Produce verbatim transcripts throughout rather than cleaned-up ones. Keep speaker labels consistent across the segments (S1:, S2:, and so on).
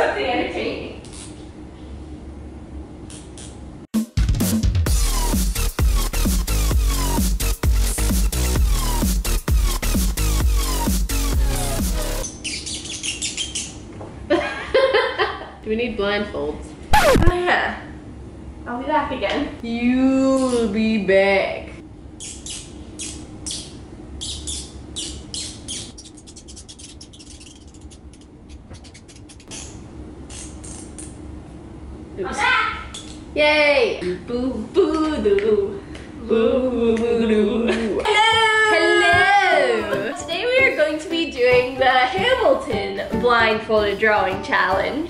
S1: something entertaining.
S2: Do we need blindfolds?
S1: Oh yeah. I'll be back again.
S2: You'll be back.
S1: I'm back!
S2: Yay!
S1: Boo boo doo. Boo boo doo. Hello!
S2: Hello!
S1: Today we are going to be doing the Hamilton blindfolded drawing challenge.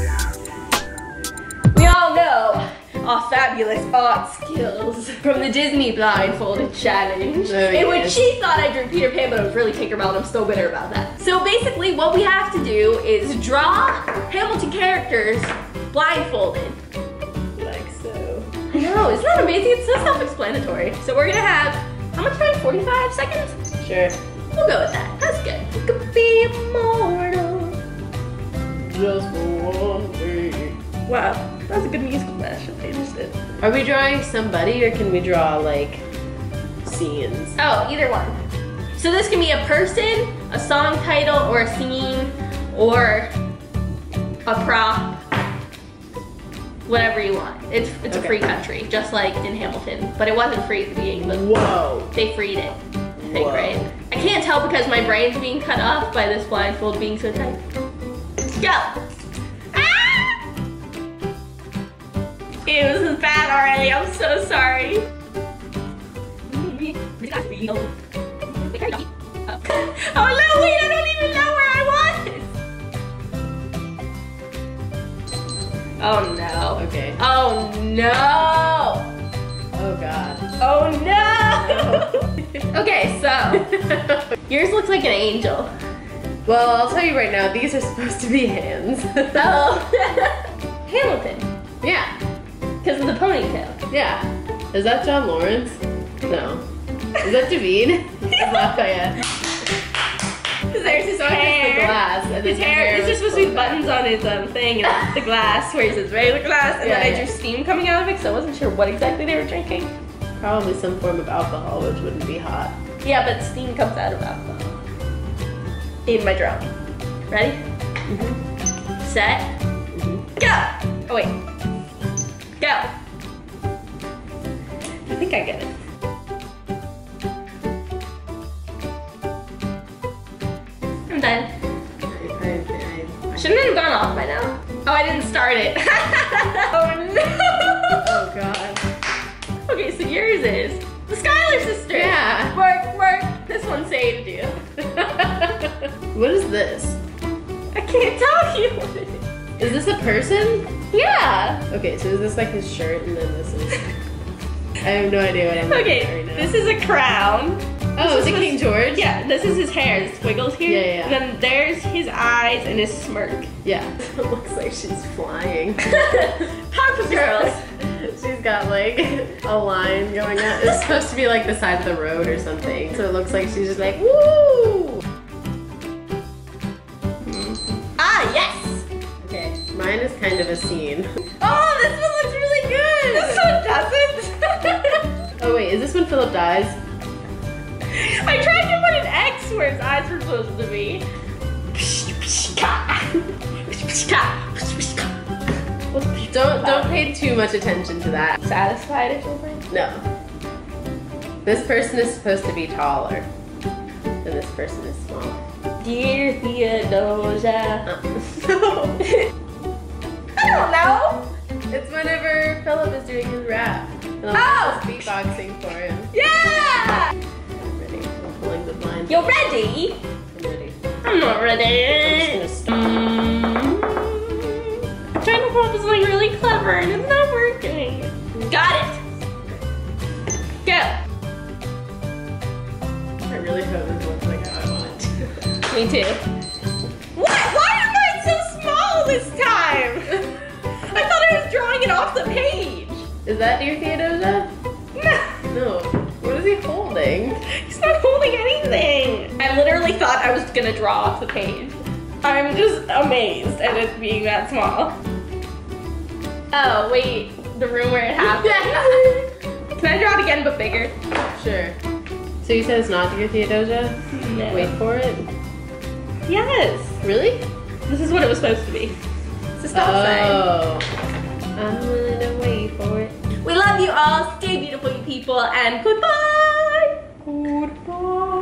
S1: We all know our fabulous art skills from the Disney blindfolded challenge,
S2: Oh,
S1: in which
S2: yes.
S1: she thought I drew Peter Pan, but it was really Tinkerbell, and I'm so bitter about that. So basically what we have to do is draw Hamilton characters blindfolded.
S2: Like so.
S1: I know, isn't that amazing? It's so self-explanatory. So we're gonna have, how much time? forty-five seconds?
S2: Sure.
S1: We'll go with that. That's good. You could be immortal.
S2: Just for one day.
S1: Wow, that was a good musical match. I just did.
S2: Are we drawing somebody or can we draw like scenes?
S1: Oh, either one. So this can be a person, a song title, or a scene, or a prop. Whatever you want. It's it's
S2: Okay.
S1: a free country, just like in Hamilton. But it wasn't free at the beginning, but
S2: Whoa.
S1: they freed it. I think,
S2: Whoa.
S1: right? I can't tell because my brain's being cut off by this blindfold being so tight. Go! Ah! Ew, this is bad already. I'm so sorry. Oh no, wait, I don't even know where I was! Oh no.
S2: Okay.
S1: Oh no!
S2: Oh god.
S1: Oh no! Okay, so yours looks like an angel.
S2: Well, I'll tell you right now, these are supposed to be hands.
S1: Oh, Hamilton,
S2: Yeah.
S1: because of the ponytail.
S2: Yeah. Is that John Lawrence? No. Is that David? That's Lafayette.
S1: Because there's his
S2: So I guess the
S1: hair.
S2: glass. And
S1: His
S2: then the
S1: hair. These are
S2: was
S1: supposed to be
S2: pulled
S1: buttons
S2: back.
S1: on his um thing, and the glass where he says regular glass, and
S2: Yeah,
S1: then I
S2: yeah.
S1: drew steam coming out of it, because I wasn't sure what exactly they were drinking.
S2: Probably some form of alcohol, which wouldn't be hot.
S1: Yeah, but steam comes out of alcohol. In my drawing. Ready?
S2: Mm-hmm.
S1: Set.
S2: Mm-hmm.
S1: Go! Oh wait. Go! I think I get it. I'm done.
S2: I, I, I,
S1: Shouldn't it have gone off by now? Oh, I didn't start it. Oh no!
S2: oh god.
S1: Okay, so yours is the Schuyler sisters.
S2: Yeah.
S1: Work, work. This one saved you.
S2: What is this?
S1: I can't tell you what it is.
S2: Is this a person?
S1: Yeah.
S2: Okay, so is this like his shirt and then this is... I have no idea what I'm looking
S1: Okay,
S2: at right now.
S1: this is a crown.
S2: Oh,
S1: This
S2: is it
S1: is
S2: King
S1: his-
S2: George?
S1: Yeah, this is his hair. The squiggles here.
S2: Yeah, yeah, yeah.
S1: And then there's his eyes and his smirk.
S2: Yeah. It looks like she's flying.
S1: Papa girls.
S2: She's got like a line going out. It's supposed to be like the side of the road or something. So it looks like she's just like, woo!
S1: Ah, yes.
S2: Okay, mine is kind of a scene.
S1: Oh, this one looks really good. This one doesn't.
S2: Oh wait, is this when Philip dies?
S1: I tried to put an X where his eyes were supposed to be.
S2: Don't don't pay too much attention to that.
S1: Satisfied or something?
S2: No. This person is supposed to be taller. And this person is smaller.
S1: Dear Theodosia.
S2: Uh, no.
S1: I don't know.
S2: It's whenever Philip is doing his rap. And
S1: Oh!
S2: I'm just beatboxing for him.
S1: Yeah.
S2: I'm ready. I'm pulling the blind.
S1: You're ready?
S2: I'm ready.
S1: I'm not
S2: I'm
S1: ready.
S2: just gonna stop.
S1: Mm. I'm trying to come up with something really clever and it's not working. Got it. Go.
S2: I really hope this looks like how I want it to.
S1: Me too. What? Why am I so small this time? I thought I was drawing it off the page.
S2: Is that Dear Theodosia?
S1: No.
S2: No. What is he holding?
S1: He's not holding anything. I literally thought I was gonna draw off the page. I'm just amazed at it being that small. Oh, wait. The room where it happened. Can I draw it again but bigger?
S2: Sure. So you said it's not your Theodosia?
S1: No.
S2: Wait for it.
S1: Yes.
S2: Really?
S1: This is what it was supposed to be. It's a stop sign.
S2: Oh. I'm willing to wait for it.
S1: We love you all. Stay beautiful, you people, and goodbye. Goodbye.